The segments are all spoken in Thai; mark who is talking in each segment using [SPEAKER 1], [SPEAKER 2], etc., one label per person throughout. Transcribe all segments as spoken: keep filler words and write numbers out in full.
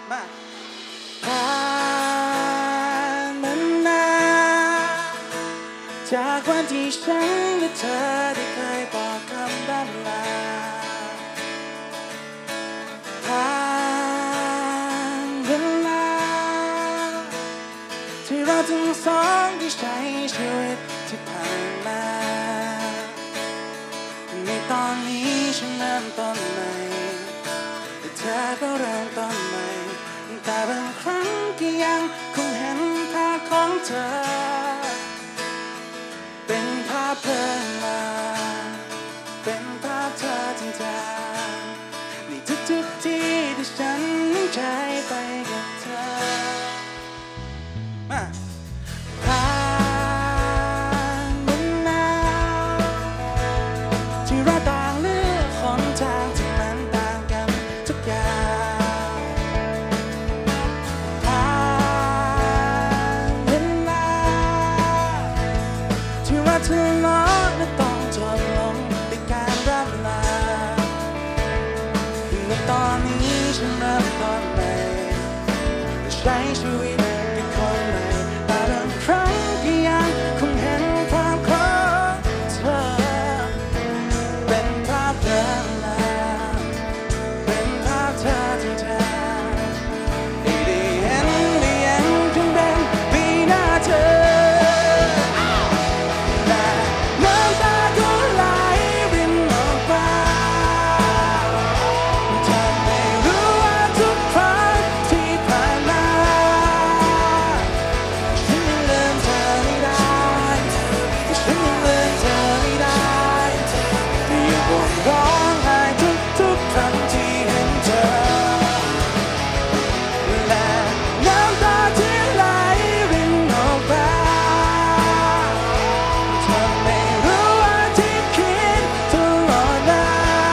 [SPEAKER 1] มาผ่านมานานจากวันที่ฉันและเธอได้เคยบอกคำร่ำลาผ่านเวลาที่เราทั้งสองได้ใช้ชีวิตที่ผ่านมาในตอนนี้ฉันเริ่มต้นใหม่แต่เธอก็เริ่มต้นใหม่แต่บางครั้งก็ยังคงเห็นภาพของเธอเป็นภาพเพิ่มมาเป็นภาพเธอจริงๆในทุกๆที่ที่ฉันใจไปกับเธอมาผ่านมานานที่เราต่างเลือกหนทางที่มันต่างกันทุกอย่างผ่านเวลาที่เราทะเลาะและต้องทนลงในการร่ำลาในตอนนี้ฉันเริ่มต้นใหม่ใช้ชีวิตเป็นคนใหม่แต่บางครั้งก็ยังคงเห็นภาพของเธอเป็นภาพเดิมมาเป็นภาพเธอจริงๆได้เห็นได้ยังคงเป็นปีหน้าเธอและน้ำตาก็ไหลรินออกมาเธอไม่รู้ว่าทุกครั้งที่ผ่านมาฉันยังลืมเธอไม่ได้ฉันยังลืมเธอไม่ได้ยังบ่นร้องไห้ทุกๆครั้งที่เห็นเธอและน้ำตาที่ไหลรินออกมาเธอไม่รู้ว่าที่คิดตลอดมา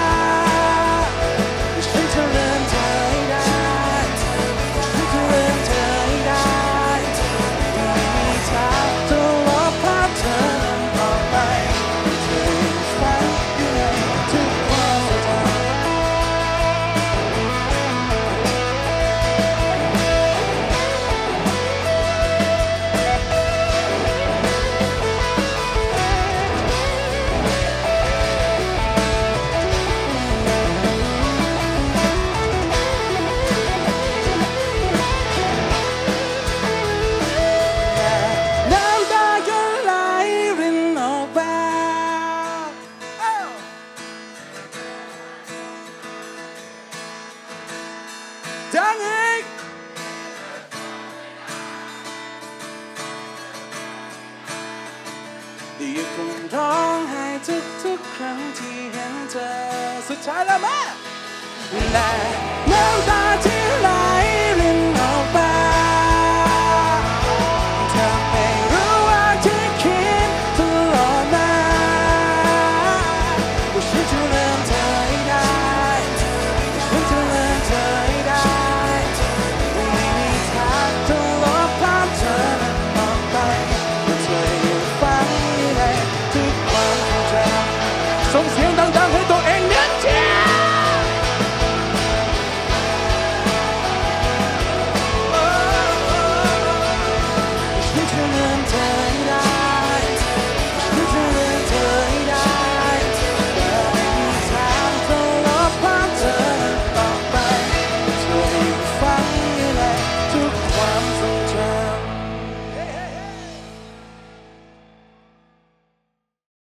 [SPEAKER 1] ฉันจะลืมเธอให้ได้ฉันจะลืมเธอให้ได้ไม่มีทางจะลบภาพเธอนั้นออกไปเธอยังฝันอยู่ในทุกความทรงจำน้ำตาก็ไหลรินออกมาดังอีกยังคงร้องไห้ทุกๆครั้งที่เห็นเธอสุดท้ายแล้วแม่และน้ำตา